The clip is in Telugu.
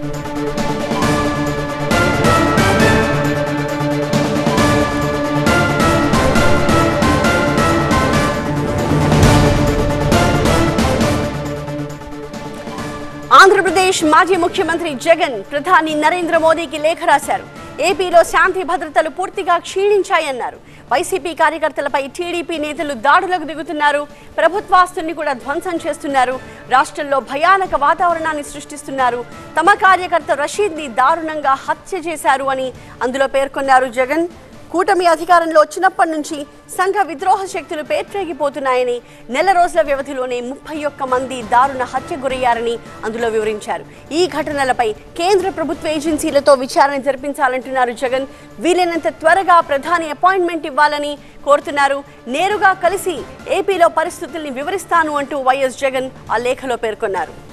ఆంధ్రప్రదేశ్ మాజీ ముఖ్యమంత్రి జగన్ ప్రధాని నరేంద్ర మోదీకి లేఖ రాశారు. ఏపీలో శాంతి భద్రతలు పూర్తిగా క్షీణించాయన్నారు. వైసీపీ కార్యకర్తలపై టీడీపీ నేతలు దాడులకు దిగుతున్నారు. ప్రభుత్వాస్తుల్ని కూడా ధ్వంసం చేస్తున్నారు. రాష్ట్రంలో భయానక వాతావరణాన్ని సృష్టిస్తున్నారు. తమ కార్యకర్త రషీద్ని దారుణంగా హత్య చేశారు అని అందులో పేర్కొన్నారు జగన్. కూటమి అధికారంలో వచ్చినప్పటి నుంచి సంఘ విద్రోహ శక్తులు పేట్రేగిపోతున్నాయని, నెల రోజుల వ్యవధిలోనే 31 మంది దారుణ హత్య గురయ్యారని అందులో వివరించారు. ఈ ఘటనలపై కేంద్ర ప్రభుత్వ ఏజెన్సీలతో విచారణ జరిపించాలంటున్నారు జగన్. వీలైనంత త్వరగా ప్రధాని అపాయింట్మెంట్ ఇవ్వాలని కోరుతున్నారు. నేరుగా కలిసి ఏపీలో పరిస్థితుల్ని వివరిస్తాను అంటూ వైఎస్ జగన్ ఆ లేఖలో పేర్కొన్నారు.